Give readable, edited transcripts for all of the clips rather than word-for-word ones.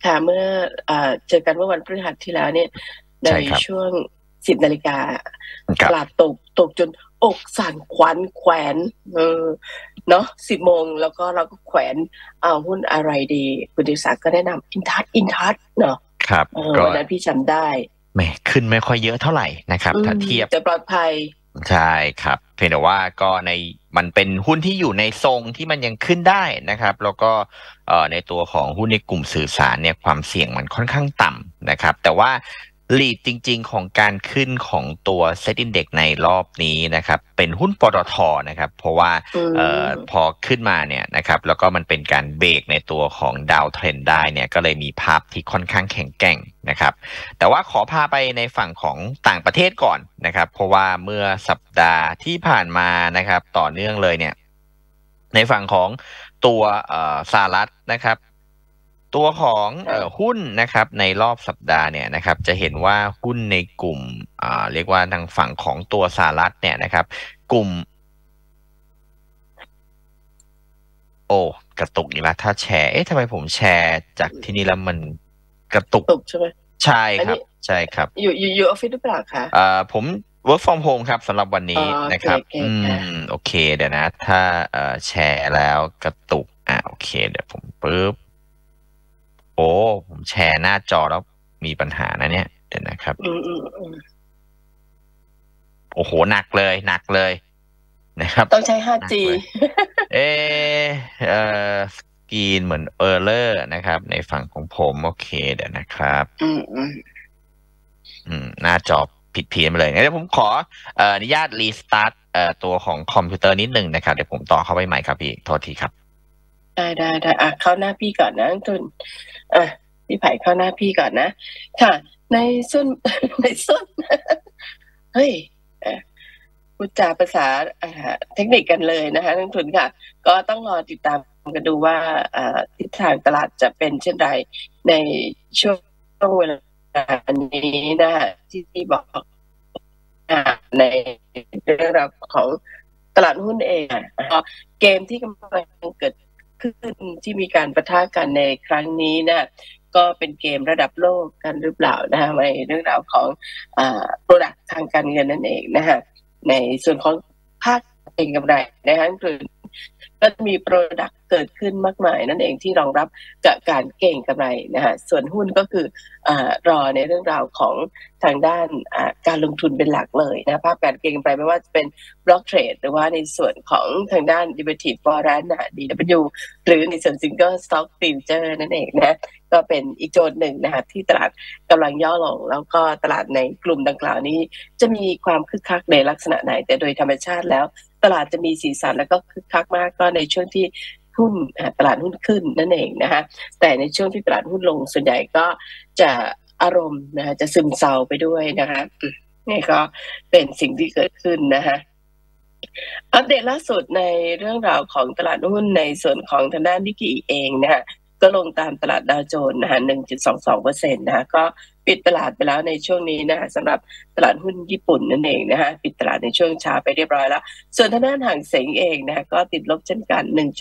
ค่ะเมื่อเจอกันเมื่อวันพฤหัสที่แล้วเนี่ยในช่วง10 นาฬิกาตลาดตกจนอกสั่นขวัญแขวนเนาะ10 โมงแล้วก็เราก็แขวนหุ้นอะไรดีคุณดิศักดิ์ก็แนะนำอินทัศเนาะครับวันนั้นพี่จำได้แหมขึ้นไม่ค่อยเยอะเท่าไหร่นะครับถ้าเทียบแต่ปลอดภัยใช่ครับเพียงแต่ว่าก็มันเป็นหุ้นที่อยู่ในทรงที่มันยังขึ้นได้นะครับแล้วก็ในตัวของหุ้นในกลุ่มสื่อสารเนี่ยความเสี่ยงมันค่อนข้างต่ำนะครับแต่ว่าลีดจริงๆของการขึ้นของตัว Set Index ในรอบนี้นะครับเป็นหุ้นปตท.นะครับเพราะว่าพอขึ้นมาเนี่ยนะครับแล้วก็มันเป็นการเบรกในตัวของดาวเทรนได้เนี่ยก็เลยมีภาพที่ค่อนข้างแข็งแกร่งนะครับแต่ว่าขอพาไปในฝั่งของต่างประเทศก่อนนะครับเพราะว่าเมื่อสัปดาห์ที่ผ่านมานะครับต่อเนื่องเลยเนี่ยในฝั่งของตัวสหรัฐนะครับตัวของหุ้นนะครับในรอบสัปดาห์เนี่ยนะครับจะเห็นว่าหุ้นในกลุ่มเรียกว่าทางฝั่งของตัวสหรัฐเนี่ยนะครับกลุ่มกระตุกอีกแล้วถ้าแชร์ทำไมผมแชร์จากที่นี่แล้วมันกระตุกใช่ไหมใช่ครับใช่ครับอยู่ออฟฟิศหรือเปล่าคะผม work from home ครับสำหรับวันนี้นะครับโอเคเดี๋ยวนะถ้าแชร์แล้วกระตุกโอเคเดี๋ยวผมปึ๊บผมแชร์หน้าจอแล้วมีปัญหานะเนี่ยเดี๋ยวนะครับโอ้โหหนักเลยนะครับต้องใช้ 5G สกรีนเหมือนเออร์เลอร์นะครับในฝั่งของผมโอเคเดี๋ยวนะครับหน้าจอผิดเพี้ยนไปเลยงั้นเดี๋ยวผมขออนุญาตรีสตาร์ทตัวของคอมพิวเตอร์นิดนึงนะครับเดี๋ยวผมต่อเข้าไปใหม่ครับพี่โทษทีครับได้เข้าหน้าพี่ก่อนนะทุนพี่ไผ่เข้าหน้าพี่ก่อนนะค่ะในส่วนเฮ้ยพูดจาภาษาเทคนิคกันเลยนะคะนักทุนค่ะก็ต้องรอติดตามกันดูว่าทิศทางตลาดจะเป็นเช่นไรในช่วงเวลานี้นะคะที่บอกในเรื่องราวของตลาดหุ้นเองเกมที่กำลังเกิดขึ้นที่มีการปะทะกันในครั้งนี้นะก็เป็นเกมระดับโลกกันหรือเปล่านะคะในเรื่องราวของproduct ทางการเงินนั่นเองนะคะในส่วนของภาคเองกำไรนะคะคือก็มี product เกิดขึ้นมากมายนั่นเองที่รองรับกับการเก็งกำไรนะคะส่วนหุ้นก็คือรอในเรื่องราวของทางด้านการลงทุนเป็นหลักเลยนะภาพการเก็งกำไรไม่ว่าจะเป็น block trade หรือว่าในส่วนของทางด้าน derivative warrant DW หรือในส่วน single stock future นั่นเองนะก็เป็นอีกโจทย์หนึ่งนะคะที่ตลาดกำลังย่อลงแล้วก็ตลาดในกลุ่มดังกล่าวนี้จะมีความคึกคักในลักษณะไหนแต่โดยธรรมชาติแล้วตลาดจะมีสีสันแล้วก็คึกคักมากก็ในช่วงที่หุ้นตลาดหุ้นขึ้นนั่นเองนะคะแต่ในช่วงที่ตลาดหุ้นลงส่วนใหญ่ก็จะอารมณ์นะคะจะซึมเซาไปด้วยนะคะนี่ก็เป็นสิ่งที่เกิดขึ้นนะคะอัปเดตล่าสุดในเรื่องราวของตลาดหุ้นในส่วนของทางด้านนิกเกิเองนะคะก็ลงตามตลาดดาวโจนส์นะคะ 1.22% นะคะก็ปิดตลาดไปแล้วในช่วงนี้นะคะสำหรับตลาดหุ้นญี่ปุ่นนั่นเองนะคะปิดตลาดในช่วงเช้าไปเรียบร้อยแล้วส่วนทางด้านหางเส็งเองนะคะก็ติดลบเช่นกัน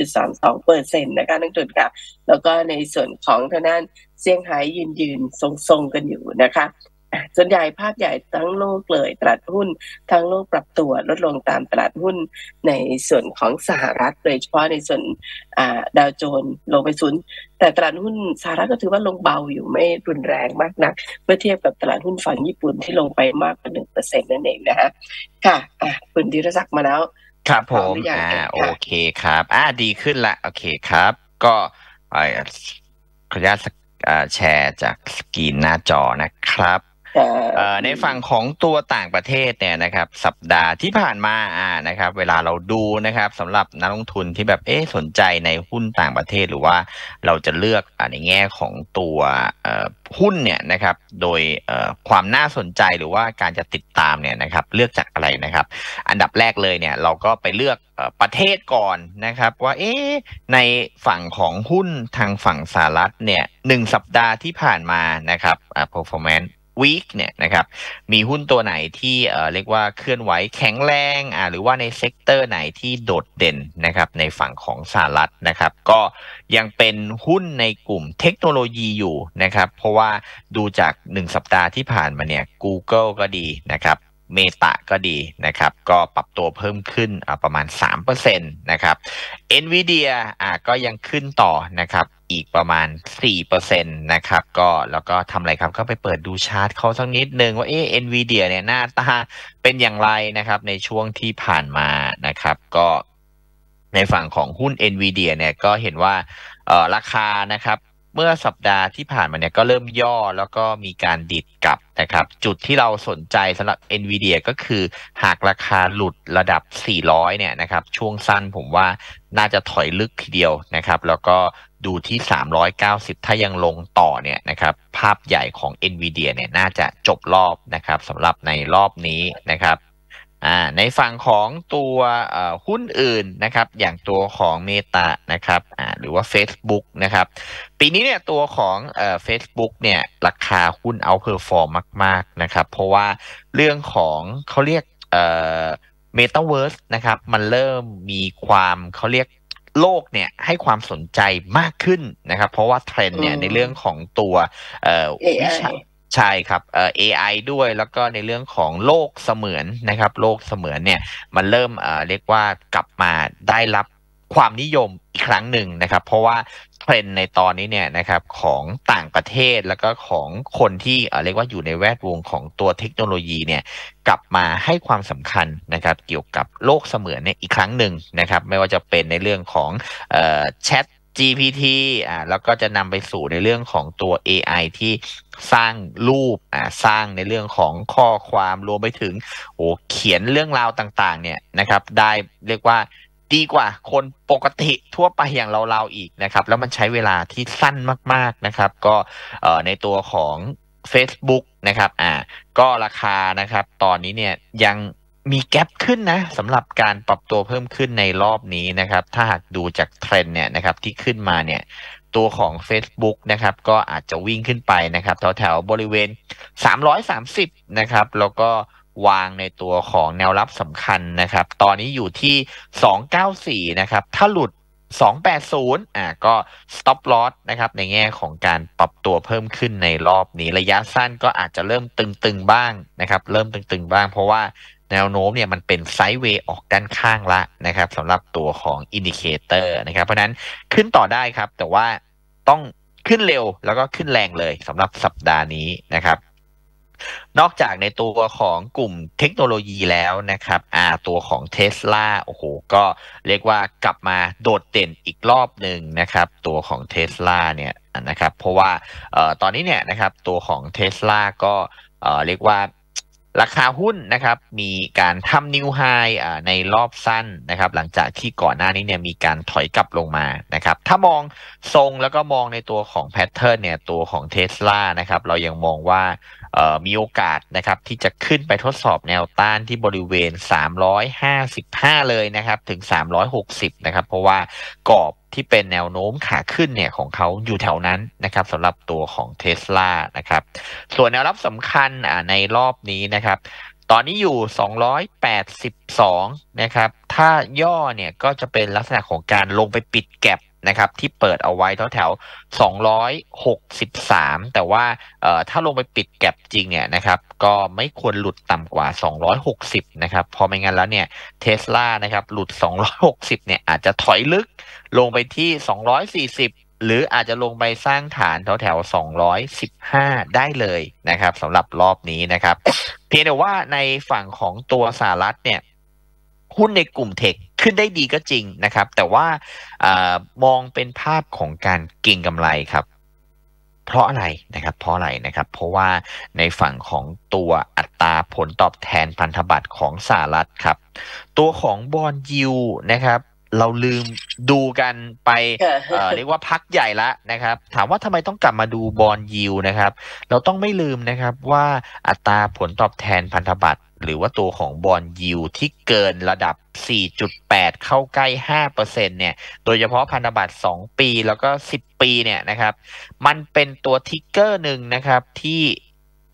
1.32% นะคะนักลงทุนค่ะแล้วก็ในส่วนของทางด้านเซี่ยงไฮ้ยืนทรงกันอยู่นะคะส่วนใหญ่ภาพใหญ่ทั้งโลกเลยตลาดหุ้นทั้งโลกปรับตัวลดลงตามตลาดหุ้นในส่วนของสหรัฐโดยเฉพาะในส่วนดาวโจนส์ลงไป0แต่ตลาดหุ้นสหรัฐก็ถือว่าลงเบาอยู่ไม่รุนแรงมากนักเมื่อเทียบกับตลาดหุ้นฝั่งญี่ปุ่นที่ลงไปมากกว่า 1% นั่นเองนะคะค่ะคุณธีรศักดิ์มาแล้วครับผมโอเคครับดีขึ้นละโอเคครับก็ขออนุญาตแชร์จากสกรีนหน้าจอนะครับในฝั่งของตัวต่างประเทศเนี่ยนะครับสัปดาห์ที่ผ่านมานะครับเวลาเราดูนะครับสำหรับนักลงทุนที่แบบสนใจในหุ้นต่างประเทศหรือว่าเราจะเลือกในแง่ของตัวหุ้นเนี่ยนะครับโดยความน่าสนใจหรือว่าการจะติดตามเนี่ยนะครับเลือกจากอะไรนะครับอันดับแรกเลยเนี่ยเราก็ไปเลือกประเทศก่อนนะครับว่าในฝั่งของหุ้นทางฝั่งสหรัฐเนี่ย1 สัปดาห์ที่ผ่านมานะครับperformance วีคเนี่ยนะครับมีหุ้นตัวไหนที่เรียกว่าเคลื่อนไหวแข็งแรงหรือว่าในเซกเตอร์ไหนที่โดดเด่นนะครับในฝั่งของสหรัฐนะครับก็ยังเป็นหุ้นในกลุ่มเทคโนโลยีอยู่นะครับเพราะว่าดูจาก1 สัปดาห์ที่ผ่านมาเนี่ย Google ก็ดีนะครับเมตาก็ดีนะครับก็ปรับตัวเพิ่มขึ้นประมาณ 3% นะครับ Nvidia ก็ยังขึ้นต่อนะครับอีกประมาณ 4% นะครับก็แล้วก็ทำอะไรครับก็ไปเปิดดูชาร์ตเขาสักนิดนึงว่าNvidia เนี่ยหน้าตาเป็นอย่างไรนะครับในช่วงที่ผ่านมานะครับก็ในฝั่งของหุ้น Nvidia เนี่ยก็เห็นว่าราคานะครับเมื่อสัปดาห์ที่ผ่านมาเนี่ยก็เริ่มย่อแล้วก็มีการดิดกลับนะครับจุดที่เราสนใจสำหรับ Nvidia ก็คือหากราคาหลุดระดับ400เนี่ยนะครับช่วงสั้นผมว่าน่าจะถอยลึกทีเดียวนะครับแล้วก็ดูที่390ถ้ายังลงต่อเนี่ยนะครับภาพใหญ่ของ Nvidia เนี่ยน่าจะจบรอบนะครับสำหรับในรอบนี้นะครับในฝั่งของตัวหุ้นอื่นนะครับอย่างตัวของ Meta นะครับหรือว่า Facebook นะครับปีนี้เนี่ยตัวของFacebook เนี่ยราคาหุ้น outperform มากๆนะครับเพราะว่าเรื่องของเขาเรียกMetaverse นะครับมันเริ่มมีความเขาเรียกโลกเนี่ยให้ความสนใจมากขึ้นนะครับเพราะว่าเทรนด์เนี่ยในเรื่องของตัววิชาใช่ครับAI ด้วยแล้วก็ในเรื่องของโลกเสมือนนะครับโลกเสมือนเนี่ยมันเริ่มเรียกว่ากลับมาได้รับความนิยมอีกครั้งหนึ่งนะครับเพราะว่าเทรนด์ในตอนนี้เนี่ยนะครับของต่างประเทศแล้วก็ของคนที่เรียกว่าอยู่ในแวดวงของตัวเทคโนโลยีเนี่ยกลับมาให้ความสำคัญนะครับเกี่ยวกับโลกเสมือนเนี่ยอีกครั้งหนึ่งนะครับไม่ว่าจะเป็นในเรื่องของแชทGPT แล้วก็จะนำไปสู่ในเรื่องของตัว AI ที่สร้างรูปสร้างในเรื่องของข้อความรวมไปถึงเขียนเรื่องราวต่างๆเนี่ยนะครับได้เรียกว่าดีกว่าคนปกติทั่วไปอย่างเราอีกนะครับแล้วมันใช้เวลาที่สั้นมากๆนะครับก็ในตัวของ Facebook นะครับก็ราคานะครับตอนนี้เนี่ยยังมีแกปขึ้นนะสำหรับการปรับตัวเพิ่มขึ้นในรอบนี้นะครับถ้าหากดูจากเทรนด์เนี่ยนะครับที่ขึ้นมาเนี่ยตัวของ Facebook นะครับก็อาจจะวิ่งขึ้นไปนะครับแถวๆบริเวณ330นะครับแล้วก็วางในตัวของแนวรับสำคัญนะครับตอนนี้อยู่ที่294นะครับถ้าหลุด280ก็ stop loss นะครับในแง่ของการปรับตัวเพิ่มขึ้นในรอบนี้ระยะสั้นก็อาจจะเริ่มตึงๆบ้างนะครับเริ่มตึงๆบ้างเพราะว่าแนวโน้มเนี่ยมันเป็นไซด์เวย์ออกด้านข้างละนะครับสำหรับตัวของอินดิเคเตอร์นะครับเพราะนั้นขึ้นต่อได้ครับแต่ว่าต้องขึ้นเร็วแล้วก็ขึ้นแรงเลยสำหรับสัปดาห์นี้นะครับนอกจากในตัวของกลุ่มเทคโนโลยีแล้วนะครับตัวของ Tesla โอ้โหก็เรียกว่ากลับมาโดดเด่นอีกรอบหนึ่งนะครับตัวของ Tesla เนี่ยนะครับเพราะว่าตอนนี้เนี่ยนะครับตัวของ Tesla ก็เรียกว่าราคาหุ้นนะครับมีการทำนิวไฮในรอบสั้นนะครับหลังจากที่ก่อนหน้านี้เนี่ยมีการถอยกลับลงมานะครับถ้ามองทรงแล้วก็มองในตัวของแพทเทิร์นเนี่ยตัวของ Tesla นะครับเรายังมองว่ามีโอกาสนะครับที่จะขึ้นไปทดสอบแนวต้านที่บริเวณ355เลยนะครับถึง360นะครับเพราะว่ากรอบที่เป็นแนวโน้มขาขึ้นเนี่ยของเขาอยู่แถวนั้นนะครับสำหรับตัวของ Tesla นะครับส่วนแนวรับสำคัญในรอบนี้นะครับตอนนี้อยู่282นะครับถ้าย่อเนี่ยก็จะเป็นลักษณะของการลงไปปิดแก็บนะครับที่เปิดเอาไว้แถว263แต่ว่าถ้าลงไปปิดแก็บจริงเนี่ยนะครับก็ไม่ควรหลุดต่ำกว่า260นะครับพอไม่งั้นแล้วเนี่ย Tesla นะครับหลุด260เนี่ยอาจจะถอยลึกลงไปที่240หรืออาจจะลงไปสร้างฐานแถว215ได้เลยนะครับสำหรับรอบนี้นะครับเพียงแต่ว่าในฝั่งของตัวสหรัฐเนี่ยหุ้นในกลุ่มเทคขึ้นได้ดีก็จริงนะครับแต่ว่ามองเป็นภาพของการเก็งกำไรครับเพราะอะไรนะครับเพราะว่าในฝั่งของตัวอัตราผลตอบแทนพันธบัตรของสหรัฐครับตัวของบอนด์ยิลด์นะครับเราลืมดูกันไปเรียกว่าพักใหญ่ละนะครับถามว่าทำไมต้องกลับมาดูบอนด์ยิลด์นะครับเราต้องไม่ลืมนะครับว่าอัตราผลตอบแทนพันธบัตรหรือว่าตัวของบอนด์ยิลด์ที่เกินระดับ 4.8 เข้าใกล้ 5% เนี่ยโดยเฉพาะพันธบัตร2ปีแล้วก็10ปีเนี่ยนะครับมันเป็นตัวทิกเกอร์หนึ่งนะครับที่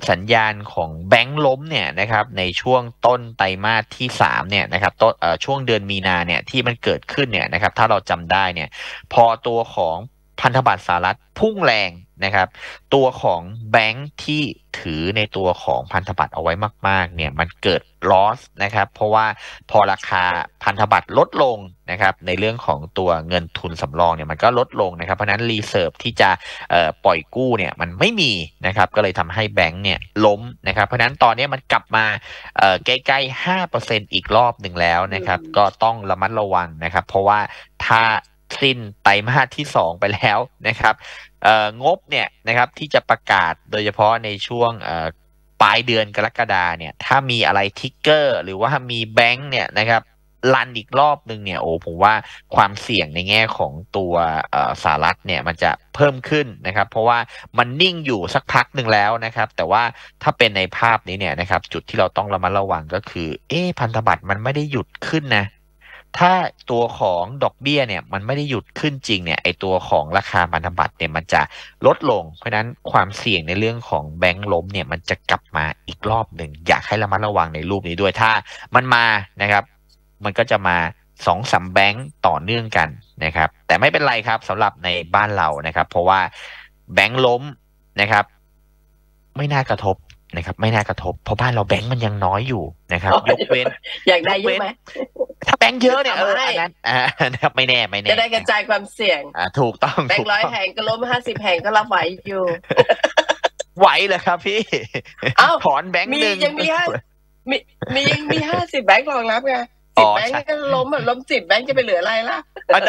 สัญญาณของแบงก์ล้มเนี่ยนะครับในช่วงต้นไตรมาสที่3เนี่ยนะครับต้นช่วงเดือนมีนาเนี่ยที่มันเกิดขึ้นเนี่ยนะครับถ้าเราจำได้เนี่ยพอตัวของพันธบัตรสหรัฐพุ่งแรงนะครับตัวของแบงก์ที่ถือในตัวของพันธบัตรเอาไว้มากๆเนี่ยมันเกิด loss นะครับเพราะว่าพอราคาพันธบัตรลดลงนะครับในเรื่องของตัวเงินทุนสำรองเนี่ยมันก็ลดลงนะครับเพราะนั้นรีเซิร์ฟที่จะปล่อยกู้เนี่ยมันไม่มีนะครับก็เลยทำให้แบงก์เนี่ยล้มนะครับเพราะนั้นตอนนี้มันกลับมาใกล้ๆ 5% อีกรอบหนึ่งแล้วนะครับก็ต้องระมัดระวังนะครับเพราะว่าถ้าสิ้นไตรมาสที่2ไปแล้วนะครับงบเนี่ยนะครับที่จะประกาศโดยเฉพาะในช่วงปลายเดือนกรกฎาเนี่ยถ้ามีอะไรทิกเกอร์หรือว่ามีแบงก์เนี่ยนะครับรันอีกรอบนึงเนี่ยโอ้ผมว่าความเสี่ยงในแง่ของตัวสหรัฐเนี่ยมันจะเพิ่มขึ้นนะครับเพราะว่ามันนิ่งอยู่สักพักหนึ่งแล้วนะครับแต่ว่าถ้าเป็นในภาพนี้เนี่ยนะครับจุดที่เราต้องระมัดระวังก็คือพันธบัตรมันไม่ได้หยุดขึ้นนะถ้าตัวของดอกเบี้ยเนี่ยมันไม่ได้หยุดขึ้นจริงเนี่ยไอตัวของราคาพันธบัตรเนี่ยมันจะลดลงเพราะฉะนั้นความเสี่ยงในเรื่องของแบงก์ล้มเนี่ยมันจะกลับมาอีกรอบหนึ่งอยากให้ระมัดระวังในรูปนี้ด้วยถ้ามันมานะครับมันก็จะมา2-3แบงก์ต่อเนื่องกันนะครับแต่ไม่เป็นไรครับสำหรับในบ้านเรานะครับเพราะว่าแบงก์ล้มนะครับไม่น่ากระทบนะครับไม่น่ากระทบเพราะบ้านเราแบงก์มันยังน้อยอยู่นะครับยกเว้นอยากได้เยอะไหมถ้าแบงค์เยอะเนี่ยอันนั้นนะครับไม่แน่จะได้กระจายความเสี่ยงถูกต้องแบงค์100 แห่งก็ล้ม50 แห่งก็รับไหวอยู่ไหวเลยครับพี่ถอนแบงค์หนึ่งยังมียังมี50 แบงค์รองรับไง10 แบงค์ก็ล้ม10 แบงค์จะไปเหลืออะไรล่ะ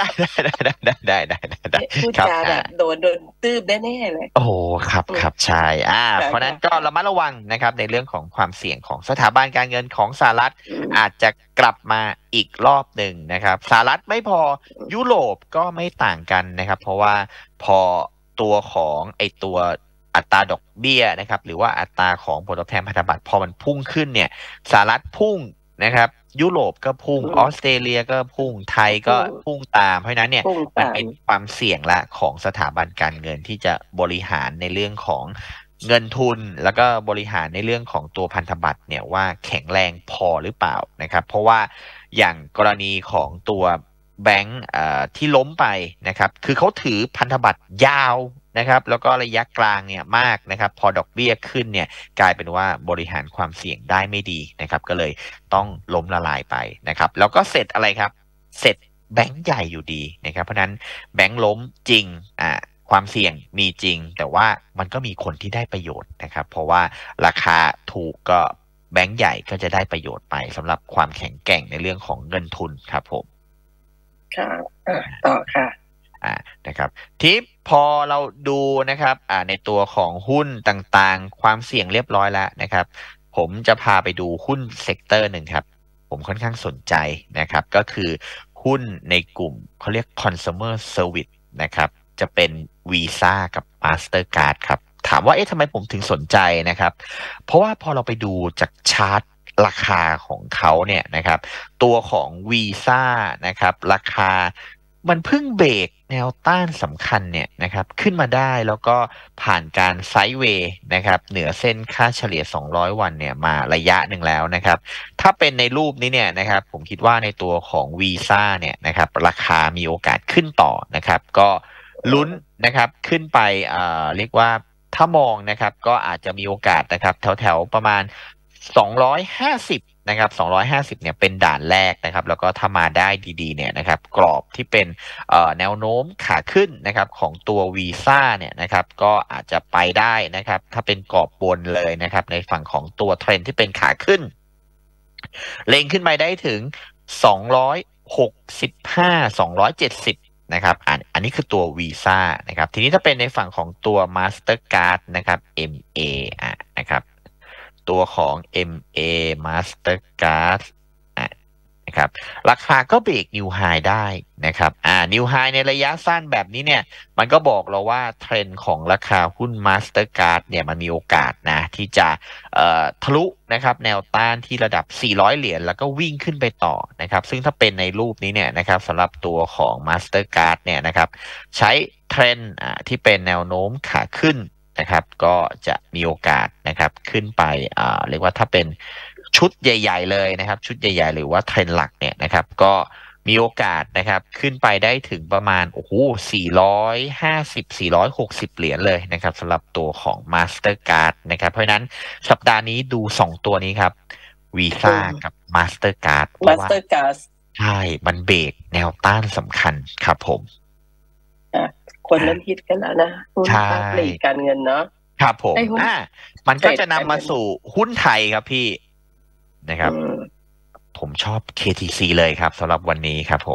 ได้พูดจาแบบโดนตื้บแน่ๆเลยโอ้ครับใช่เพราะนั้นก็ระมัดระวังนะครับในเรื่องของความเสี่ยงของสถาบันการเงินของสหรัฐอาจจะกลับมาอีกรอบหนึ่งนะครับสหรัฐไม่พอยุโรปก็ไม่ต่างกันนะครับเพราะว่าพอตัวของตัวอัตราดอกเบี้ยนะครับหรือว่าอัตราของผลตอบแทนพันธบัตรพอมันพุ่งขึ้นเนี่ยสหรัฐพุ่งนะครับยุโรปก็พุ่งออสเตรเลียก็พุ่งไทยก็พุ่งตามเพราะนั้นเนี่ยมันเป็นความเสี่ยงละของสถาบันการเงินที่จะบริหารในเรื่องของเงินทุนแล้วก็บริหารในเรื่องของตัวพันธบัตรเนี่ยว่าแข็งแรงพอหรือเปล่านะครับเพราะว่าอย่างกรณีของตัวแบงก์ที่ล้มไปนะครับคือเขาถือพันธบัตรยาวนะครับแล้วก็ระยะกลางเนี่ยมากนะครับพอดอกเบี้ยขึ้นเนี่ยกลายเป็นว่าบริหารความเสี่ยงได้ไม่ดีนะครับก็เลยต้องล้มละลายไปนะครับแล้วก็เสร็จอะไรครับเสร็จแบงก์ใหญ่อยู่ดีนะครับเพราะนั้นแบงก์ล้มจริงความเสี่ยงมีจริงแต่ว่ามันก็มีคนที่ได้ประโยชน์นะครับเพราะว่าราคาถูกก็แบงก์ใหญ่ก็จะได้ประโยชน์ไปสำหรับความแข็งแกร่งในเรื่องของเงินทุนครับผมครับต่อค่ะนะครับที่พอเราดูนะครับในตัวของหุ้นต่างๆความเสี่ยงเรียบร้อยแล้วนะครับผมจะพาไปดูหุ้นเซกเตอร์หนึ่งครับผมค่อนข้างสนใจนะครับก็คือหุ้นในกลุ่มเขาเรียก consumer service นะครับจะเป็น Visa กับ Mastercard ครับถามว่าทำไมผมถึงสนใจนะครับเพราะว่าพอเราไปดูจากชาร์ตราคาของเขาเนี่ยนะครับตัวของ Visa นะครับราคามันเพิ่งเบรกแนวต้านสำคัญเนี่ยนะครับขึ้นมาได้แล้วก็ผ่านการไซด์เวย์นะครับเหนือเส้นค่าเฉลี่ย200วันเนี่ยมาระยะหนึ่งแล้วนะครับถ้าเป็นในรูปนี้เนี่ยนะครับผมคิดว่าในตัวของ Visa เนี่ยนะครับราคามีโอกาสขึ้นต่อนะครับก็ลุ้นนะครับขึ้นไปเรียกว่าถ้ามองนะครับก็อาจจะมีโอกาสนะครับแถวๆประมาณ250นะครับ250เนี่ยเป็นด่านแรกนะครับแล้วก็ถ้ามาได้ดีๆเนี่ยนะครับกรอบที่เป็นแนวโน้มขาขึ้นนะครับของตัววีซ่าเนี่ยนะครับก็อาจจะไปได้นะครับถ้าเป็นกรอบบนเลยนะครับในฝั่งของตัวเทรนที่เป็นขาขึ้นเล็งขึ้นไปได้ถึง265 270นะครับอันนี้คือตัววีซ่านะครับทีนี้ถ้าเป็นในฝั่งของตัว Mastercard นะครับ MA นะครับตัวของ MA Mastercard นะครับราคาก็เบรกนิวไฮได้นะครับนิวไฮในระยะสั้นแบบนี้เนี่ยมันก็บอกเราว่าเทรนด์ของราคาหุ้น Mastercard เนี่ยมันมีโอกาสนะที่จะทะลุนะครับแนวต้านที่ระดับ400เหรียญแล้วก็วิ่งขึ้นไปต่อนะครับซึ่งถ้าเป็นในรูปนี้เนี่ยนะครับสำหรับตัวของ Mastercard เนี่ยนะครับใช้เทรนด์ที่เป็นแนวโน้มขาขึ้นนะครับก็จะมีโอกาสนะครับขึ้นไปเรียกว่าถ้าเป็นชุดใหญ่ๆเลยนะครับชุดใหญ่ๆหรือว่าเทรนหลักเนี่ยนะครับก็มีโอกาสนะครับขึ้นไปได้ถึงประมาณโอ้โห450-460เหรียญเลยนะครับสำหรับตัวของ Mastercard นะครับเพราะฉะนั้นสัปดาห์นี้ดู2ตัวนี้ครับวีซ่ากับ Mastercard เพราะว่า Mastercard ใช่มันเบรกแนวต้านสำคัญครับผมคนเริ่มฮิตกันแล้วนะหุ้นค้าปลีกการเงินเนาะครับผมมันก็จะนำมาสู่หุ้นไทยครับพี่นะครับผมชอบ KTC เลยครับสำหรับวันนี้ครับผม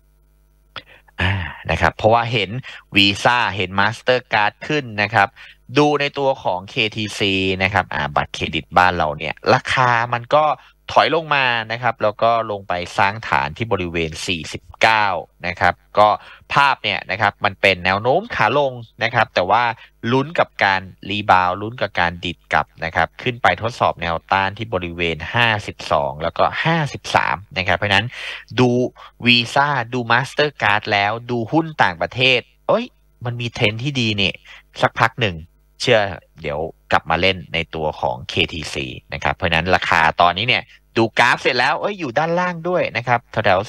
นะครับเพราะว่าเห็นวีซ่าเห็น Mastercard ขึ้นนะครับดูในตัวของ KTC นะครับบัตรเครดิตบ้านเราเนี่ยราคามันก็ถอยลงมานะครับแล้วก็ลงไปสร้างฐานที่บริเวณ49นะครับก็ภาพเนี่ยนะครับมันเป็นแนวโน้มขาลงนะครับแต่ว่าลุ้นกับการรีบาวลุ้นกับการดิดกลับนะครับขึ้นไปทดสอบแนวต้านที่บริเวณ52แล้วก็53นะครับเพราะนั้นดูวีซ่าดูมาสเตอร์การ์ดแล้วดูหุ้นต่างประเทศมันมีเทรนที่ดีเนี่ยสักพักหนึ่งเชื่อเดี๋ยวกลับมาเล่นในตัวของ KTC นะครับเพราะนั้นราคาตอนนี้เนี่ยดูกราฟเสร็จแล้วอยู่ด้านล่างด้วยนะครับแถว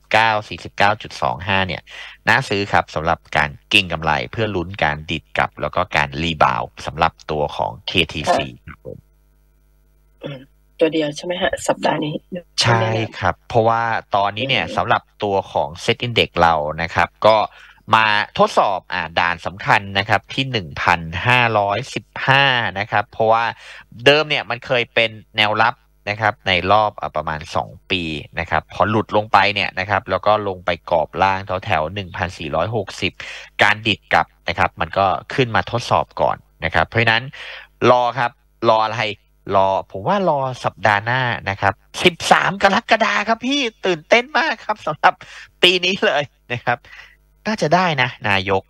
49 49.25เนี่ยน่าซื้อครับสำหรับการเก็งกำไรเพื่อลุ้นการดิดกลับแล้วก็การรีบาวสำหรับตัวของ KTC ครับผมตัวเดียวใช่ไหมฮะสัปดาห์นี้ใช่ครับเพราะว่าตอนนี้เนี่ยสำหรับตัวของ Set Index เรานะครับก็มาทดสอบด่านสำคัญนะครับที่ 1,515 นะครับเพราะว่าเดิมเนี่ยมันเคยเป็นแนวรับนะครับในรอบประมาณ2ปีนะครับพอหลุดลงไปเนี่ยนะครับแล้วก็ลงไปกรอบล่างแถว 1,460 การดิดกลับนะครับมันก็ขึ้นมาทดสอบก่อนนะครับเพราะฉะนั้นรอครับรออะไรผมว่ารอสัปดาห์หน้านะครับ13กรกฎาคมครับพี่ตื่นเต้นมากครับสำหรับปีนี้เลยนะครับน่าจะได้นะนายก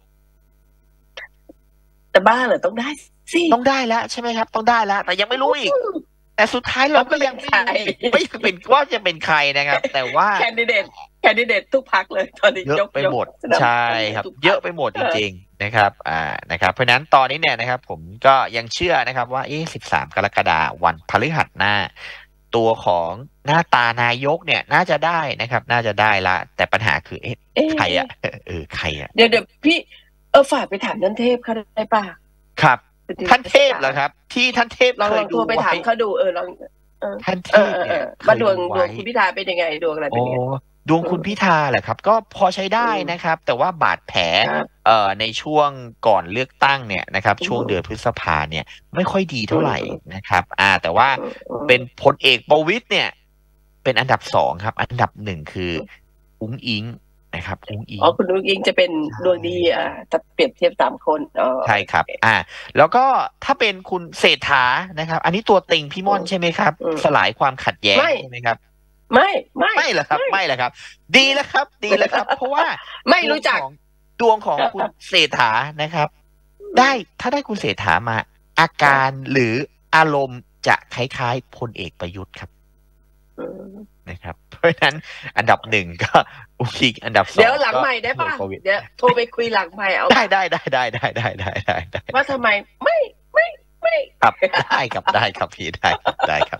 แต่บ้าเหรอต้องได้สิต้องได้แล้วใช่ไหมครับต้องได้แล้วแต่ยังไม่รู้อีกแต่สุดท้ายเราก็ยังไม่เป็นว่าจะเป็นใครนะครับแต่ว่าแคนดิเดตทุกพรรคเลยตอนนี้เยอะไปหมดใช่ครับเยอะไปหมดจริงๆนะครับนะครับเพราะนั้นตอนนี้เนี่ยนะครับผมก็ยังเชื่อนะครับว่า13กรกฎาคมวันพฤหัสหน้าตัวของหน้าตานายกเนี่ยน่าจะได้นะครับน่าจะได้ละแต่ปัญหาคือใครใครเดี๋ยวพี่ฝากไปถามท่านเทพเขาได้ป่ะครับท่านเทพเหรอครับที่ท่านเทพเคยดูไปถามเขาดูลองท่านเทพเนี่ยว่าดวงคุณพิธาเป็นยังไงดวงอะไรเป็นยังไงดวงคุณพิธาแหละครับก็พอใช้ได้นะครับแต่ว่าบาดแผลในช่วงก่อนเลือกตั้งเนี่ยนะครับช่วงเดือนพฤษภาเนี่ยไม่ค่อยดีเท่าไหร่นะครับแต่ว่าเป็นพลเอกประวิตรเนี่ยเป็นอันดับ2ครับอันดับ1คืออุ้งอิงนะครับอุ้งอิงคุณอุ้งอิงจะเป็นดวงดีถ้าเปรียบเทียบ3คนใช่ครับแล้วก็ถ้าเป็นคุณเศรษฐานะครับอันนี้ตัวเต็งพี่ม่อนใช่ไหมครับสลายความขัดแย้งใช่ไหมครับไม่เหรอครับไม่เหรอครับดีแล้วครับดีแล้วครับเพราะว่าไม่รู้จักดวงของคุณเศรษฐานะครับได้ถ้าได้คุณเศรษฐามาอาการหรืออารมณ์จะคล้ายๆพลเอกประยุทธ์ครับนะครับเพราะฉะนั้นอันดับ1ก็อุ้งอิงอันดับ2 เดี๋ยวหลังใหม่ได้ป่ะเดี๋ยวโทรไปคุยหลังใหม่เอาได้ว่าทำไมไม่ครับได้ครับพี่ได้ครับ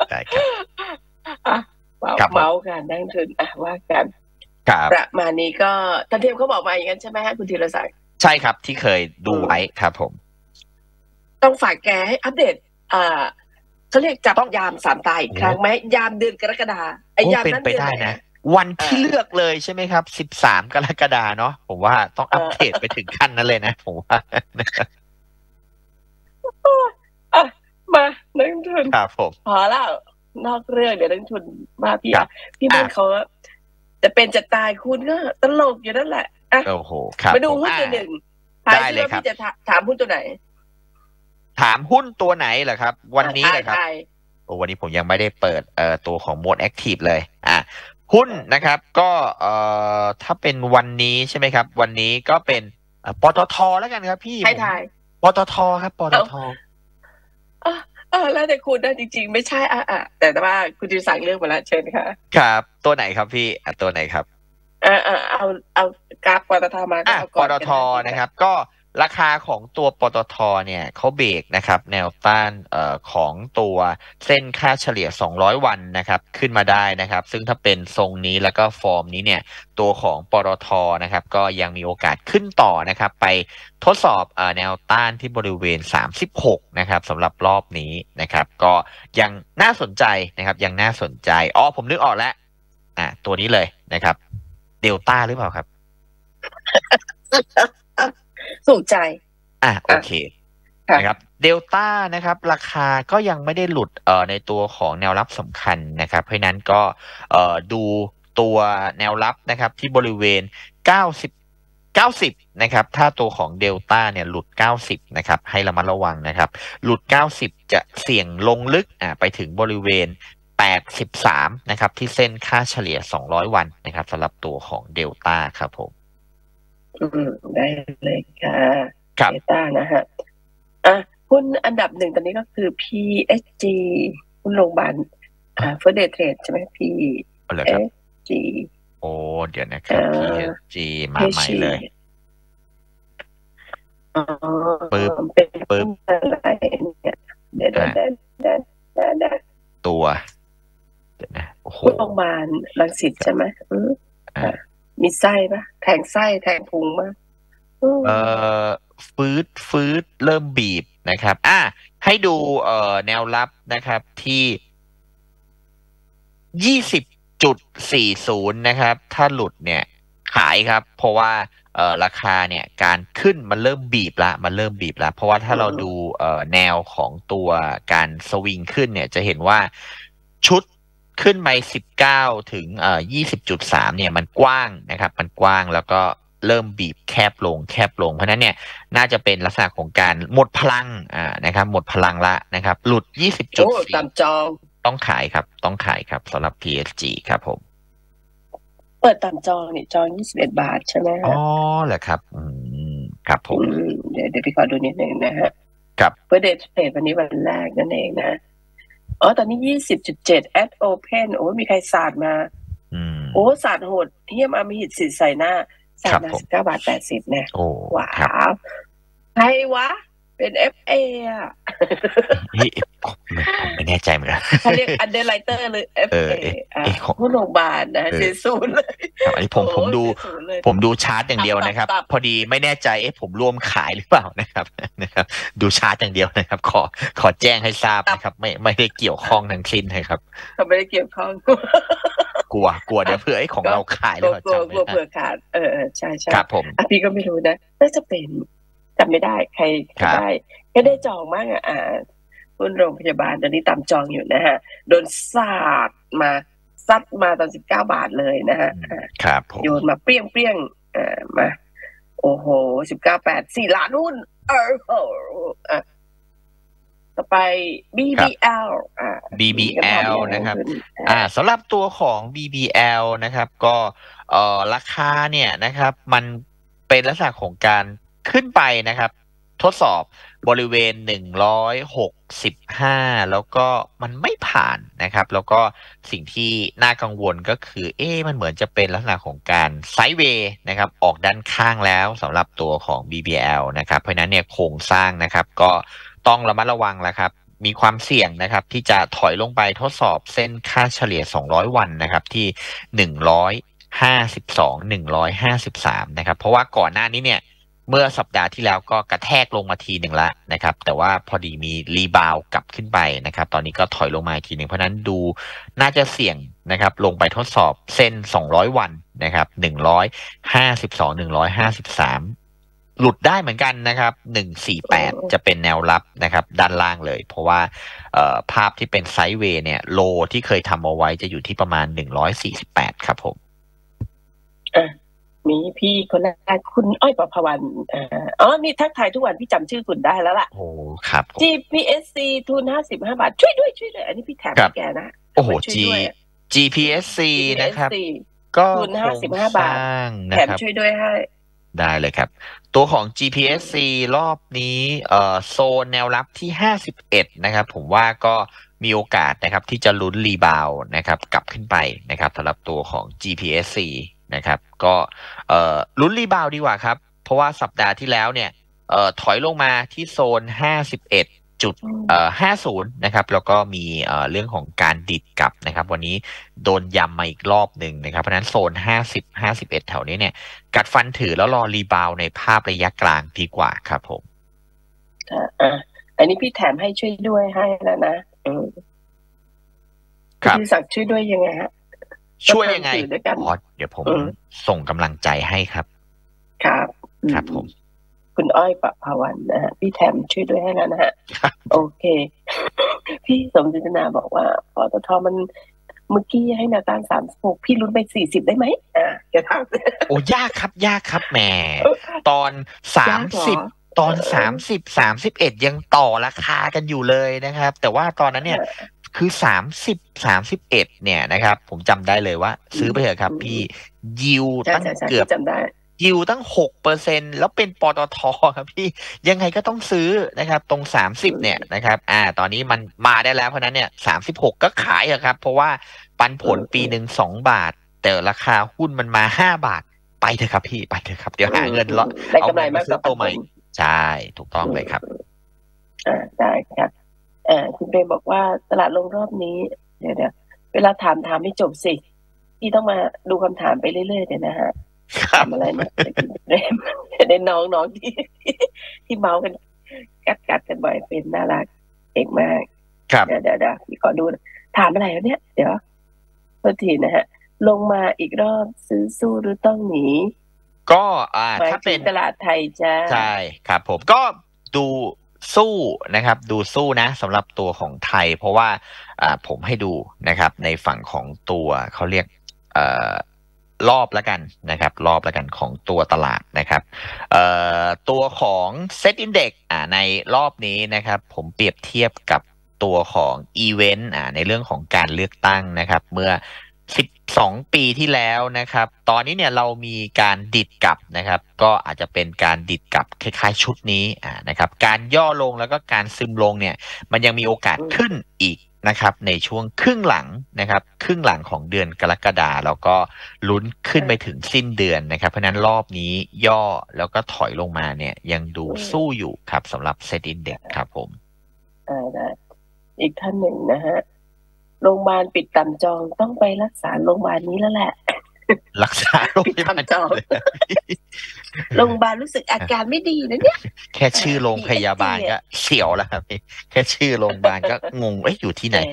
เมาส์กันนั่งทุนว่ากันประมาณนี้ก็ท่านเทพเขาบอกมาอย่างนั้นใช่ไหมฮะคุณธีรศักดิ์ใช่ครับที่เคยดูไว้ครับผมต้องฝากแกให้อัปเดตเขาเรียกจับยาม3 ตายอีกครั้งไหมยามเดือนกรกฎาคมยามนั้นเป็นไปได้นะวันที่เลือกเลยใช่ไหมครับ13กรกฎาคมเนาะผมว่าต้องอัปเดตไปถึงขั้นนั้นเลยนะผมว่ามานักทุนครับผมพอแล้วนอกเรื่องเดี๋ยวนักทุนมาพี่มันเขาจะเป็นจะตายคุณก็ตลกอยู่นั่นแหละโอ้โหครับมาดูหุ้นตัวหนึ่งได้เลยครับพี่จะถามหุ้นตัวไหนถามหุ้นตัวไหนเหรอครับวันนี้เหรอครับวันนี้ผมยังไม่ได้เปิดตัวของโหมดแอคทีฟเลยหุ้นนะครับก็ถ้าเป็นวันนี้ใช่ไหมครับวันนี้ก็เป็นปตท.แล้วกันครับพี่ปตท.ครับปตท. แล้วแต่คุณนะจริงๆไม่ใช่แต่ว่าคุณจะสั่งเรื่องมาแล้วเชิญค่ะครับตัวไหนครับพี่ตัวไหนครับเอากราฟปตท.มาปตท.นะครับก็ราคาของตัวปตทเนี่ยเขาเบรกนะครับแนวต้านของตัวเส้นค่าเฉลี่ย200วันนะครับขึ้นมาได้นะครับซึ่งถ้าเป็นทรงนี้แล้วก็ฟอร์มนี้เนี่ยตัวของปตทนะครับก็ยังมีโอกาสขึ้นต่อนะครับไปทดสอบแนวต้านที่บริเวณ36นะครับสำหรับรอบนี้นะครับก็ยังน่าสนใจนะครับยังน่าสนใจผมนึกออกแล้วตัวนี้เลยนะครับเดลต้าหรือเปล่าครับถูกใจโอเคนะครับเดลต้านะครับราคาก็ยังไม่ได้หลุดในตัวของแนวรับสำคัญนะครับเพราะนั้นก็ดูตัวแนวรับนะครับที่บริเวณ90นะครับถ้าตัวของเดลต้าเนี่ยหลุด90นะครับให้ระมัดระวังนะครับหลุด90จะเสี่ยงลงลึกไปถึงบริเวณ83นะครับที่เส้นค่าเฉลี่ย200วันนะครับสำหรับตัวของเดลต้าครับผมได้เลยค่ะเดลต้านะฮะหุ้นอันดับหนึ่งตอนนี้ก็คือ PSG หุ้นโรงพยาบาลFirst Day Trade ใช่ไหม PSG เดี๋ยวนะครับ PSG มาใหม่เลยเป็นอะไรเนี่ยเดี๋ยวตัวเดี๋ยวนะหุ้นโรงพยาบาลรังสิตใช่ไหมมีไส้ปะแทงไส้แทงพุงปะฟืดเริ่มบีบนะครับให้ดูแนวรับนะครับที่20.40นะครับถ้าหลุดเนี่ยขายครับเพราะว่าราคาเนี่ยการขึ้นมันเริ่มบีบละเพราะว่าถ้าเราดูแนวของตัวการสวิงขึ้นเนี่ยจะเห็นว่าชุดขึ้นไป19ถึง20.3เนี่ยมันกว้างนะครับมันกว้างแล้วก็เริ่มบีบแคบลงเพราะนั้นเนี่ยน่าจะเป็นลักษณะของการหมดพลังนะครับหมดพลังละนะครับหลุด20.4 ตามจองต้องขายครับสำหรับ PSG ครับผมเปิดตามจองนี่จอง21 บาทใช่ไหมฮะเหรอครับครับผมเดี๋ยวพี่ขอดูนิดนึงนะฮะครับเปิดเดทเทรดวันนี้วันแรกนั่นเองนะตอนนี้ 20.7 at open มีใครสาดมาสาดโหดเฮี้ยมอมิหิตสิใส่หน้าสาดมา19.80เนี่ยว้าวใครวะเป็น FA ไม่แน่ใจเหมือนกันเขาเรียก underwriter หรือ FA ผู้โรงพยาบาลนะ0เลยอันนี้ผมดูชาร์ตอย่างเดียวนะครับพอดีไม่แน่ใจผมร่วมขายหรือเปล่านะครับดูชาร์ตอย่างเดียวนะครับขอแจ้งให้ทราบนะครับไม่ได้เกี่ยวข้องทั้งสิ้นนะครับไม่ได้เกี่ยวข้องกลัวเดี๋ยวเผื่อของเราขายหรือเปล่ากลัวเผื่อขาดใช่ครับผมพี่ก็ไม่รู้นะน่าจะเป็นจำไม่ได้ใครได้ก็ได้จองมากหุ้นโรงพยาบาลตอนนี้ตามจองอยู่นะฮะโดนสาดมาซัดมาตอน19 บาทเลยนะฮะครับโยนมาเปรี้ยงมาโอ้โห19.84 ล้านหุ้นต่อไป BBL BBL นะครับสำหรับตัวของ BBL นะครับก็ราคาเนี่ยนะครับมันเป็นลักษณะของการขึ้นไปนะครับทดสอบบริเวณ165แล้วก็มันไม่ผ่านนะครับแล้วก็สิ่งที่น่ากังวลก็คือมันเหมือนจะเป็นลักษณะของการไซด์เวย์นะครับออกด้านข้างแล้วสำหรับตัวของ BBL นะครับเพราะนั้นเนี่ยโครงสร้างนะครับก็ต้องระมัดระวังแล้วครับมีความเสี่ยงนะครับที่จะถอยลงไปทดสอบเส้นค่าเฉลี่ย200วันนะครับที่152-153นะครับเพราะว่าก่อนหน้านี้เนี่ยเมื่อสัปดาห์ที่แล้วก็กระแทกลงมาทีหนึ่งละนะครับแต่ว่าพอดีมีรีบาวกลับขึ้นไปนะครับตอนนี้ก็ถอยลงมาอีกทีหนึ่งเพราะนั้นดูน่าจะเสี่ยงนะครับลงไปทดสอบเส้น200วันนะครับ152-153หลุดได้เหมือนกันนะครับ148จะเป็นแนวรับนะครับด้านล่างเลยเพราะว่าภาพที่เป็นไซด์เวย์เนี่ยโลที่เคยทำเอาไว้จะอยู่ที่ประมาณ148ครับผมมีพี่คนแรกคุณอ้อยประภวันนี่ทักทายทุกวันพี่จำชื่อคุณได้แล้วล่ะโอ้ครับ GPSC ทุน55 บาทช่วยด้วยอันนี้พี่แถมแกนะโอ้โห GPSC นะครับก็ทุน55 บาทแถมช่วยด้วยให้ได้เลยครับตัวของ GPSC รอบนี้โซนแนวรับที่51นะครับผมว่าก็มีโอกาสนะครับที่จะลุ้นรีบาวนะครับกลับขึ้นไปนะครับสำหรับตัวของ GPSC นะครับก็ลุ้นรีบาวดีกว่าครับเพราะว่าสัปดาห์ที่แล้วเนี่ยถอยลงมาที่โซน51.50นะครับแล้วก็มีเรื่องของการดิดกลับนะครับวันนี้โดนยำมาอีกรอบหนึ่งนะครับเพราะฉะนั้นโซน50-51แถวนี้เนี่ยกัดฟันถือแล้วรอรีบาวในภาพระยะกลางดีกว่าครับผมอันนี้พี่แถมให้ช่วยด้วยให้แล้วนะพี่ศักดิ์ช่วยด้วยยังไงฮะช่วยยังไงเดี๋ยวผมส่งกำลังใจให้ครับครับผมคุณอ้อยประภาวันนะฮะพี่แถมช่วยด้วยให้แล้วนะฮะโอเคพี่สมจินตนาบอกว่าปตทมันเมื่อกี้ให้แนวต้าน36พี่ลุ้นไป40ได้ไหมจะทำโอ้ยากครับแหมตอน30ตอน30-31ยังต่อราคากันอยู่เลยนะครับแต่ว่าตอนนั้นเนี่ยคือ30-31เนี่ยนะครับผมจำได้เลยว่าซื้อไปเถอะครับพี่ยิวตั้งเกือบยิวตั้ง 6% แล้วเป็นปตทครับพี่ยังไงก็ต้องซื้อนะครับตรง30เนี่ยนะครับตอนนี้มันมาได้แล้วเพราะนั้นเนี่ย36ก็ขายอะครับเพราะว่าปันผลปีหนึ่ง2 บาทแต่ราคาหุ้นมันมา5 บาทไปเถอะครับพี่ไปเถอะครับเดี๋ยวหาเงินแล้วเอาเงินมาซื้อตัวใหม่ใช่ถูกต้องเลยครับได้ครับคุณเบย์บอกว่าตลาดลงรอบนี้เดี๋ยวเวลาถามไม่จบสิพี่ต้องมาดูคำถามไปเรื่อยๆเดี๋ยวนะฮะทำอะไรนะได้น้องที่เมาส์กันกัดกันบ่อยเป็นน่ารักเอกมากครับเดี๋ยวพี่ขอดูถามอะไรแล้วเนี่ยเดี๋ยวโทษทีนะฮะลงมาอีกรอบซื้อสู้หรือต้องหนีก็ถ้าเป็นตลาดไทยจ้าใช่ครับผมก็ดูสู้นะครับดูสู้นะสำหรับตัวของไทยเพราะว่าผมให้ดูนะครับในฝั่งของตัวเขาเรียกรอบแล้วกันนะครับรอบแล้วกันของตัวตลาดนะครับตัวของเซ็ตอินเด็กซ์ในรอบนี้นะครับผมเปรียบเทียบกับตัวของอีเวนต์ในเรื่องของการเลือกตั้งนะครับเมื่อ12 ปีที่แล้วนะครับตอนนี้เนี่ยเรามีการดิดกลับนะครับก็อาจจะเป็นการดิดกลับคล้ายๆชุดนี้นะครับการย่อลงแล้วก็การซึมลงเนี่ยมันยังมีโอกาสขึ้นอีกนะครับในช่วงครึ่งหลังนะครับครึ่งหลังของเดือนกรกฎาแล้วก็ลุ้นขึ้นไปถึงสิ้นเดือนนะครับเพราะนั้นรอบนี้ย่อแล้วก็ถอยลงมาเนี่ยยังดูสู้อยู่ครับสำหรับเซ็ตอินเด็กซ์ครับผมได้อีกท่านหนึ่งนะฮะโรงพยาบาลปิดต่ำจองต้องไปรักษาโรงพยาบาลนี้แล้วแหละรักษาโรงพยาบาลจองโรงพยาบาลรู้สึกอาการไม่ดีนะเนี่ยแค่ชื่อโรงพยาบาลก็เสียวแล้วครับแค่ชื่อโรงพยาบาลก็งงอยู่ที่ไหน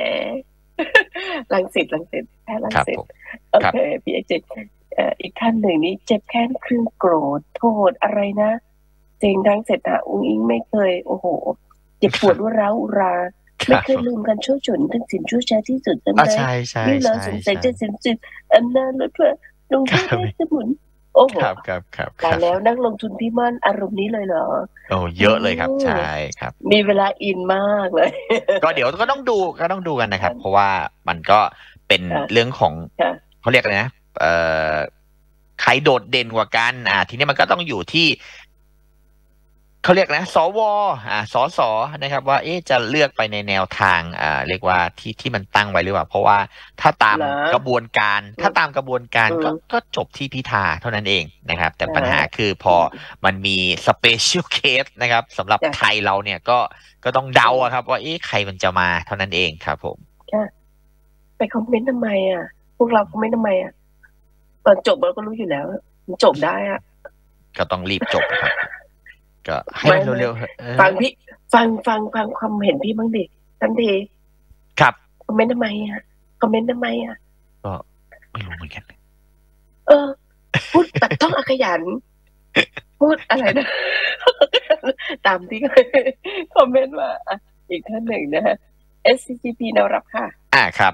รังสิตแพทย์รังสิตโอเคพี่เจอีกท่านหนึ่งนี้เจ็บแค้นครึ่งโกรธโทษอะไรนะเจงทั้งเสร็จอุ้งอิงไม่เคยโอ้โหเจ็บปวดว่าร้าวอุราไม่เคยลืมกันชั่วฉุนทั้งสินชั่วช้าที่สุดตั้งแต่นี่เราสนใจจะสินอันนั้นแล้วเพื่อลงทุนได้สมุนโอ้โหครับแต่แล้วนักลงทุนพี่ม่อนอารมณ์นี้เลยเหรอโอ้เยอะเลยครับใช่ครับมีเวลาอินมากเลยก็เดี๋ยวก็ต้องดูกันนะครับเพราะว่ามันก็เป็นเรื่องของเขาเรียกอะไรนะใครโดดเด่นกว่ากันทีนี้มันก็ต้องอยู่ที่เขาเรียกนะสวสสนะครับว่าจะเลือกไปในแนวทางเรียกว่าที่มันตั้งไว้หรือเปล่าเพราะว่าถ้าตามกระบวนการก็จบที่พิธาเท่านั้นเองนะครับแต่ปัญหาคือพอมันมีสเปเชียลเคสนะครับสำหรับไทยเราเนี่ยก็ต้องเดาครับว่าใครมันจะมาเท่านั้นเองครับผมไปคอมเมนต์ทำไมพวกเราคอมเมนต์ทำไมตอนจบเราก็รู้อยู่แล้วมันจบได้ก็ต้องรีบจบครับก็ให้เร็วๆฟังพี่ฟังความเห็นพี่บ้างดิทันทีครับคอมเมนต์ทำไมก็ไม่รู้เหมือนกันพูดแบบต้องขยันพูดอะไรนะตามที่คอมเมนต์ว่าอีกท่านหนึ่งนะฮะ SCGP แนวรับค่ะครับ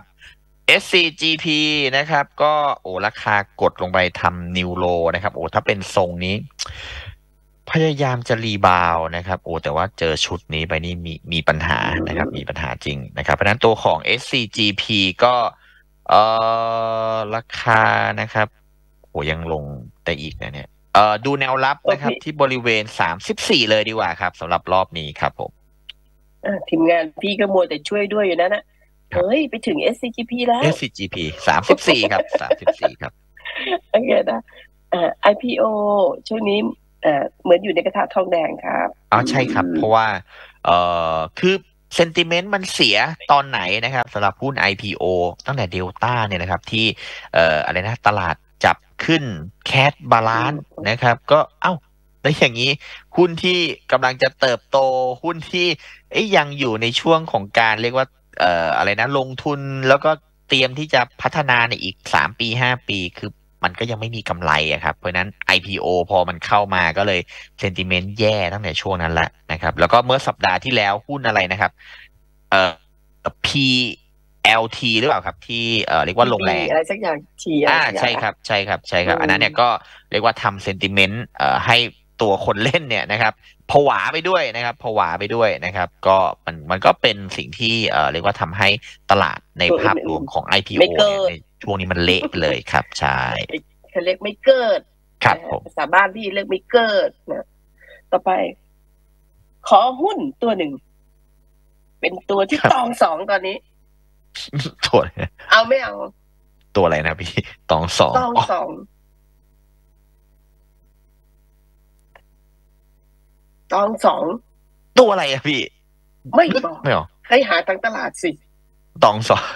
SCGP นะครับก็ราคากดลงไปทำนิวโลนะครับถ้าเป็นทรงนี้พยายามจะรีบาวนะครับแต่ว่าเจอชุดนี้ไปนี่มีปัญหานะครับมีปัญหาจริงนะครับเพราะนั้นตัวของ SCGP ก็ราคานะครับยังลงได้อีกนะเนี่ยดูแนวรับนะครับที่บริเวณ34เลยดีกว่าครับสำหรับรอบนี้ครับผมทีมงานพี่ก็มัวแต่ช่วยด้วยอยู่นั่นนะเฮ้ยไปถึง SCGP แล้ว SCGP 34ครับ34ครับโอเคนะIPO ช่วงนี้เหมือนอยู่ในกระทะทองแดงครับใช่ครับเพราะว่าคือเซนติเมนต์มันเสียตอนไหนนะครับสำหรับหุ้น IPO ตั้งแต่เดลต้าเนี่ยนะครับที่อะไรนะตลาดจับขึ้นแคชบาลานซ์นะครับก็แล้วอย่างนี้หุ้นที่กำลังจะเติบโตหุ้นที่ยังอยู่ในช่วงของการเรียกว่าอะไรนะลงทุนแล้วก็เตรียมที่จะพัฒนาในอีก3 ปี5 ปีคือมันก็ยังไม่มีกำไรอะครับเพราะฉะนั้น IPO พอมันเข้ามาก็เลยเซนติเมนต์แย่ตั้งแต่ช่วงนั้นแหละนะครับแล้วก็เมื่อสัปดาห์ที่แล้วหุ้นอะไรนะครับเอ่อ PLT หรือเปล่าครับที่เรียกว่าลงแรงอะไรสักอย่างใช่ครับใช่ครับใช่ครับอันนั้นเนี่ยก็เรียกว่าทำเซนติเมนต์ให้ตัวคนเล่นเนี่ยนะครับผวาไปด้วยนะครับผวาไปด้วยนะครับก็มันก็เป็นสิ่งที่เรียกว่าทำให้ตลาดในภาพรวมของ IPO เนี่ยในช่วงนี้มันเละเลยครับใช่เขาเรียกไม่เกิดครับผมภาษาบ้านพี่เรียกไม่เกิดนะต่อไปขอหุ้นตัวหนึ่งเป็นตัวที่ตองสองตอนนี้ตัวเอาไม่เอาตัวอะไรนะพี่ตองสองตัวอะไรอะพี่ไม่บอกให้หาทางตลาดสิตองสอง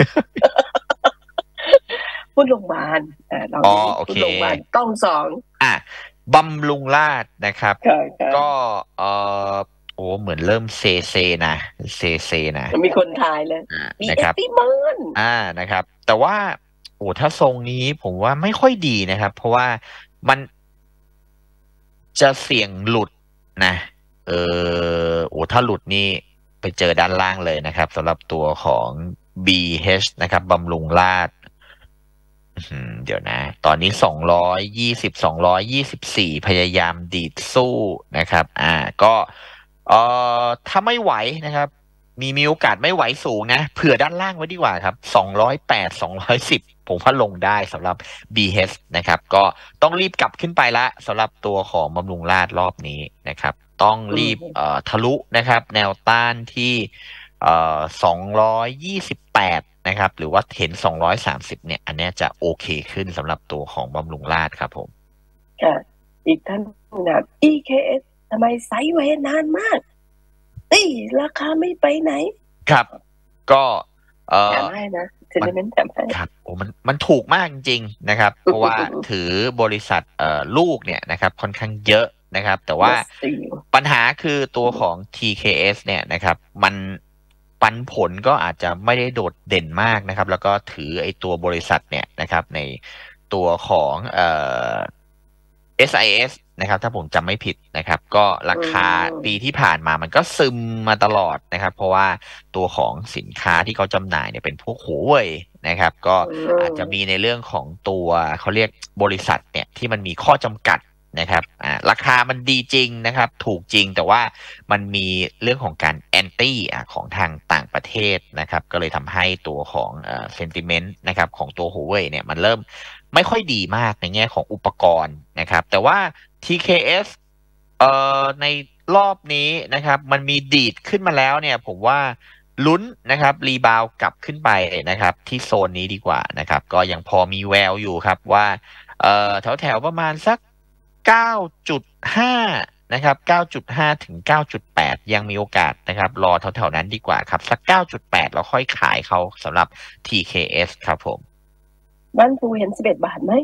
หุ้นโรงพยาบาลโอเคหุ้นโรงพยาบาลต้องสองบำรุงราษฎร์นะครับก็เหมือนเริ่มเซนะมีคนทายแล้วนะครับนะครับแต่ว่าถ้าทรงนี้ผมว่าไม่ค่อยดีนะครับเพราะว่ามันจะเสี่ยงหลุดนะถ้าหลุดนี่ไปเจอด้านล่างเลยนะครับสำหรับตัวของ BH นะครับบำรุงราษฎร์เดี๋ยวนะตอนนี้224พยายามดีดสู้นะครับก็ถ้าไม่ไหวนะครับมีโอกาสไม่ไหวสูงนะเผื่อด้านล่างไว้ดีกว่าครับ208 210ผมว่าลงได้สำหรับ BH นะครับก็ต้องรีบกลับขึ้นไปละสำหรับตัวของบำรุงราษฎร์รอบนี้นะครับต้องรีบทะลุนะครับแนวต้านที่228นะครับหรือว่าเห็น230เนี่ยอันนี้จะโอเคขึ้นสำหรับตัวของบำรุงราษฎร์ครับผมค่ะอีกท่านนะ EKS ทำไมไซด์เวย์นานมากราคาไม่ไปไหนครับก็แถมให้นะเซนติเมนต์แถมให้ครับมันถูกมากจริงๆนะครับเพราะว่าถือบริษัทลูกเนี่ยนะครับค่อนข้างเยอะนะครับแต่ว่าปัญหาคือตัวของ TKS เนี่ยนะครับมันปันผลก็อาจจะไม่ได้โดดเด่นมากนะครับแล้วก็ถือไอ้ตัวบริษัทเนี่ยนะครับในตัวของSIS นะครับถ้าผมจำไม่ผิดนะครับก็ราคาปีที่ผ่านมามันก็ซึมมาตลอดนะครับเพราะว่าตัวของสินค้าที่เขาจำหน่ายเนี่ยเป็นพวกหัวเว่ยนะครับก็อาจจะมีในเรื่องของตัวเขาเรียกบริษัทเนี่ยที่มันมีข้อจำกัดนะครับราคามันดีจริงนะครับถูกจริงแต่ว่ามันมีเรื่องของการแอนตี้ของทางต่างประเทศนะครับก็เลยทำให้ตัวของเซนติเมนต์นะครับของตัวหัวเว่ยเนี่ยมันเริ่มไม่ค่อยดีมากในแง่ของอุปกรณ์นะครับแต่ว่า TKS ในรอบนี้นะครับมันมีดีดขึ้นมาแล้วเนี่ยผมว่าลุ้นนะครับรีบาวกลับขึ้นไปนะครับที่โซนนี้ดีกว่านะครับก็ยังพอมีแววอยู่ครับว่าแถวประมาณสัก 9.5 นะครับ 9.5 ถึง 9.8 ยังมีโอกาสนะครับรอแถวๆนั้นดีกว่าครับสัก 9.8 แล้วค่อยขายเขาสำหรับ TKS ครับผมบ้านปูเห็น11 บาทไหม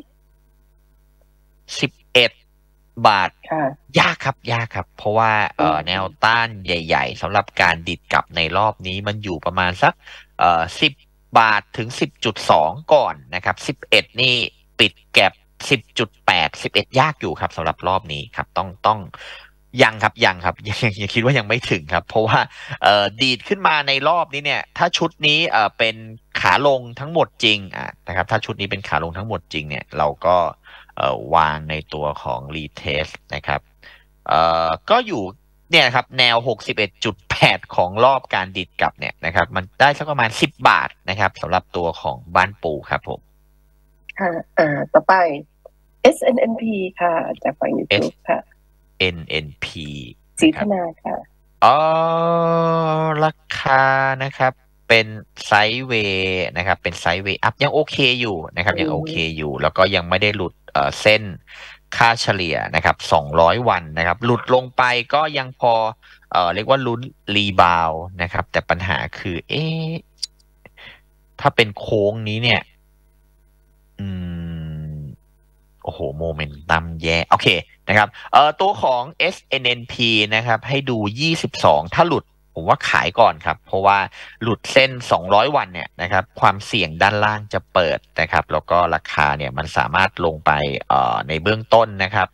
11 บาทยากครับเพราะว่าแนวต้านใหญ่ๆสำหรับการดิดกลับในรอบนี้มันอยู่ประมาณสัก10 บาทถึง 10.2 ก่อนนะครับ11นี่ปิดแก็บ10.8 11ยากอยู่ครับสำหรับรอบนี้ครับต้องยังครับยังคิดว่ายังไม่ถึงครับเพราะว่าดีดขึ้นมาในรอบนี้เนี่ยถ้าชุดนี้เป็นขาลงทั้งหมดจริงนะครับถ้าชุดนี้เป็นขาลงทั้งหมดจริงเนี่ยเราก็วางในตัวของรีเทสนะครับก็อยู่เนี่ยครับแนว 61.8 ของรอบการดิดกลับเนี่ยนะครับมันได้สักประมาณ10 บาทนะครับสำหรับตัวของบ้านปูครับผมค่ะต่อไป SNNP ค่ะจากฝั่ง YouTube ค่ะ NNP สีธนาค่ะราคานะครับเป็นไซด์เวย์นะครับเป็นไซด์เวย์อัพยังโอเคอยู่นะครับยังโอเคอยู่แล้วก็ยังไม่ได้หลุดเส้นค่าเฉลี่ยนะครับ200วันนะครับหลุดลงไปก็ยังพอเรียกว่าลุ้นรีบาวนะครับแต่ปัญหาคือถ้าเป็นโค้งนี้เนี่ยโอ้โหโมเมนตัมแย่โอเคนะครับตัวของ SNNP นะครับให้ดู22ถ้าหลุดผมว่าขายก่อนครับเพราะว่าหลุดเส้น200วันเนี่ยนะครับความเสี่ยงด้านล่างจะเปิดนะครับแล้วก็ราคาเนี่ยมันสามารถลงไปในเบื้องต้นนะครับ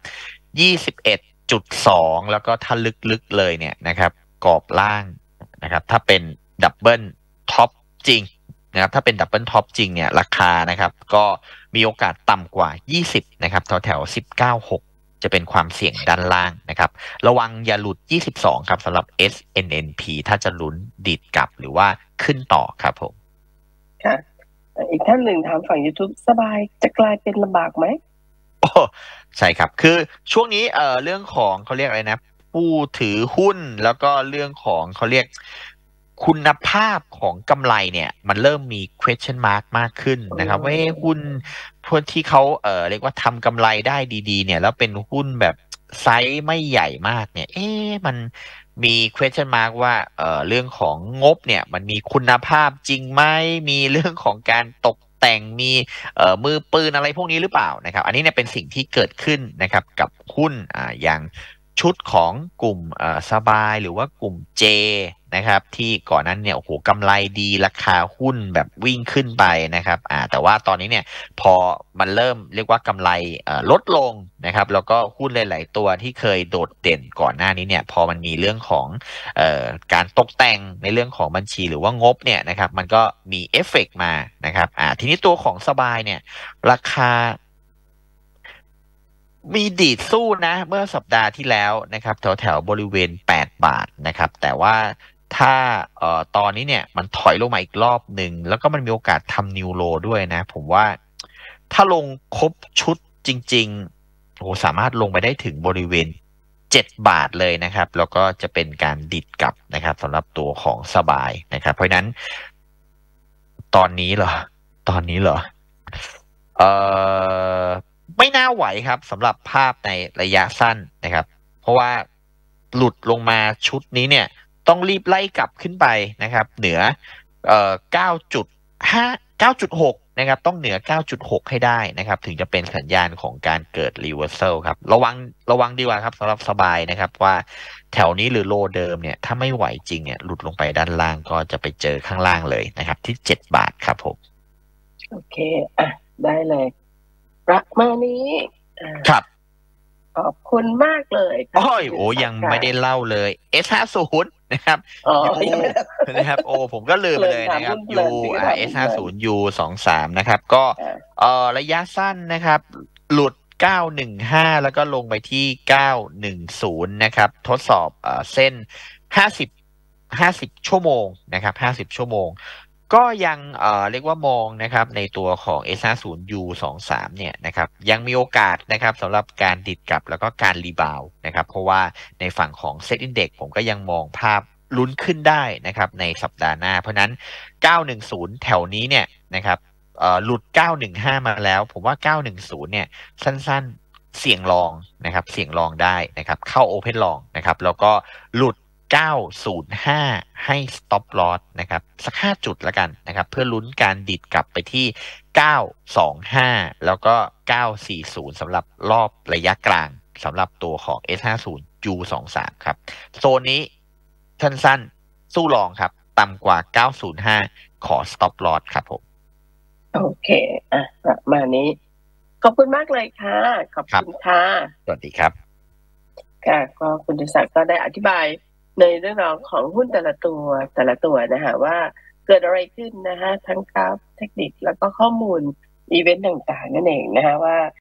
21.2แล้วก็ถ้าลึกๆเลยเนี่ยนะครับกรอบล่างนะครับถ้าเป็นดับเบิลท็อปจริงนะครับถ้าเป็นดับเบิลท็อปจริงเนี่ยราคานะครับก็มีโอกาสต่ำกว่า20นะครับแถว19.6จะเป็นความเสี่ยงด้านล่างนะครับระวังอย่าหลุด22ครับสำหรับ SNNP ถ้าจะลุ้นดีดกลับหรือว่าขึ้นต่อครับผมค่ะอีกท่านหนึ่งถามฝั่ง YouTube สบายจะกลายเป็นลำบากไหมโอ้ใช่ครับคือช่วงนี้เรื่องของเขาเรียกอะไรนะผู้ถือหุ้นแล้วก็เรื่องของเขาเรียกคุณภาพของกำไรเนี่ยมันเริ่มมี question mark มากขึ้นนะครับว่าหุ้นพวกที่เขาเรียกว่าทำกำไรได้ดีๆเนี่ยแล้วเป็นหุ้นแบบไซส์ไม่ใหญ่มากเนี่ยมันมี question mark ว่าเรื่องของงบเนี่ยมันมีคุณภาพจริงไหมมีเรื่องของการตกแต่งมีมือปืนอะไรพวกนี้หรือเปล่านะครับอันนี้เนี่ยเป็นสิ่งที่เกิดขึ้นนะครับกับหุ้นอย่างชุดของกลุ่มสบายหรือว่ากลุ่ม J นะครับที่ก่อนนั้นเนี่ยโอ้โหกำไรดีราคาหุ้นแบบวิ่งขึ้นไปนะครับแต่ว่าตอนนี้เนี่ยพอมันเริ่มเรียกว่ากำไรลดลงนะครับแล้วก็หุ้นหลายๆตัวที่เคยโดดเด่นก่อนหน้านี้เนี่ยพอมันมีเรื่องของการตกแต่งในเรื่องของบัญชีหรือว่างบเนี่ยนะครับมันก็มีเอฟเฟกต์มานะครับทีนี้ตัวของสบายเนี่ยราคามีดีดสู้นะเมื่อสัปดาห์ที่แล้วนะครับแถวบริเวณ8 บาทนะครับแต่ว่าถ้าตอนนี้เนี่ยมันถอยลงมาอีกรอบหนึ่งแล้วก็มันมีโอกาสทำนิวโลด้วยนะผมว่าถ้าลงครบชุดจริงๆโอ้สามารถลงไปได้ถึงบริเวณ7 บาทเลยนะครับแล้วก็จะเป็นการดิดกลับนะครับสำหรับตัวของสบายนะครับเพราะนั้นตอนนี้เหรอไม่น่าไหวครับสำหรับภาพในระยะสั้นนะครับเพราะว่าหลุดลงมาชุดนี้เนี่ยต้องรีบไล่กลับขึ้นไปนะครับเหนือ9.6นะครับต้องเหนือ9.6ให้ได้นะครับถึงจะเป็นสัญญาณของการเกิด reversal ครับระวังดีกว่าครับสำหรับสบายนะครับว่าแถวนี้หรือโลเดิมเนี่ยถ้าไม่ไหวจริงเนี่ยหลุดลงไปด้านล่างก็จะไปเจอข้างล่างเลยนะครับที่7 บาทครับผมโอเคได้เลยประมาณนี้ครับขอบคุณมากเลยโอ้ยังไม่ได้เล่าเลย S50 นะครับนะครับผมก็ลืมไปเลยนะครับ S50 U23 นะครับก็ระยะสั้นนะครับหลุด915แล้วก็ลงไปที่910นะครับทดสอบเส้น50ชั่วโมงนะครับ50ชั่วโมงก็ยังเรียกว่ามองนะครับในตัวของ S50U23 เนี่ยนะครับยังมีโอกาสนะครับสำหรับการดิดกลับแล้วก็การรีบาวนะครับเพราะว่าในฝั่งของ Set Index ผมก็ยังมองภาพลุ้นขึ้นได้นะครับในสัปดาห์หน้าเพราะนั้น910แถวนี้เนี่ยนะครับหลุด915มาแล้วผมว่า910เนี่ยสั้นๆเสี่ยงลองนะครับเสี่ยงลองได้นะครับเข้า Open ลองนะครับแล้วก็หลุด905ให้ stop loss นะครับสัก5จุดแล้วกันนะครับเพื่อลุ้นการดิดกลับไปที่925แล้วก็940สำหรับรอบระยะกลางสำหรับตัวของ S50 U23 ครับโซนนี้สั้นๆสู้รองครับต่ำกว่า905ขอ stop loss ครับผมโอเคประมาณนี้ขอบคุณมากเลยค่ะขอบคุณค่ะสวัสดีครับค่ะก็คุณดิศักดิ์ก็ได้อธิบายในเรื่องราวของหุ้นแต่ละตัวนะฮะว่าเกิดอะไรขึ้นนะฮะทั้งกราฟเทคนิคแล้วก็ข้อมูลอีเวนต์ต่างๆนั่นเองนะฮะว่า